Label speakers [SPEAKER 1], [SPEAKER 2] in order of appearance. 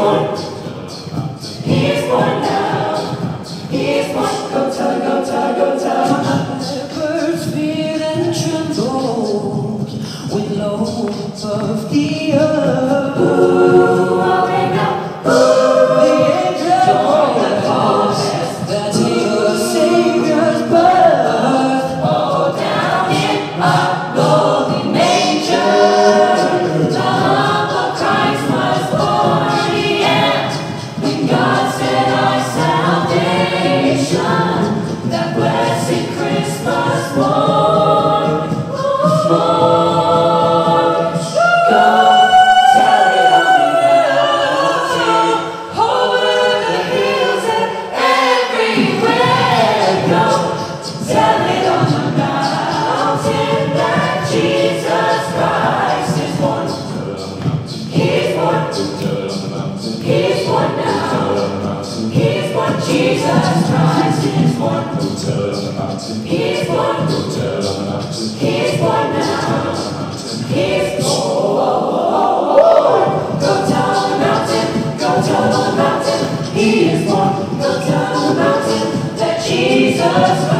[SPEAKER 1] born. He is born now. He is born. Go tell, go tell, go tell. Shepherds feared and trembled with low of the earth. Ooh, away now. Ooh, the angel that calls that he was Savior's birth. Oh, down in a golden manger, the humble Christ was born. And when God said our salvation, that blessed Christmas born, born. Go tell it on the mountain, over the hills and everywhere. Go tell it on the mountain that Jesus Christ is born. He's born. He's born now. He's born. Jesus Christ is born. He's born. He's born now. He's born. Go tell on the mountain. Go tell on the mountain. He is born. Go tell on the mountain that Jesus Christ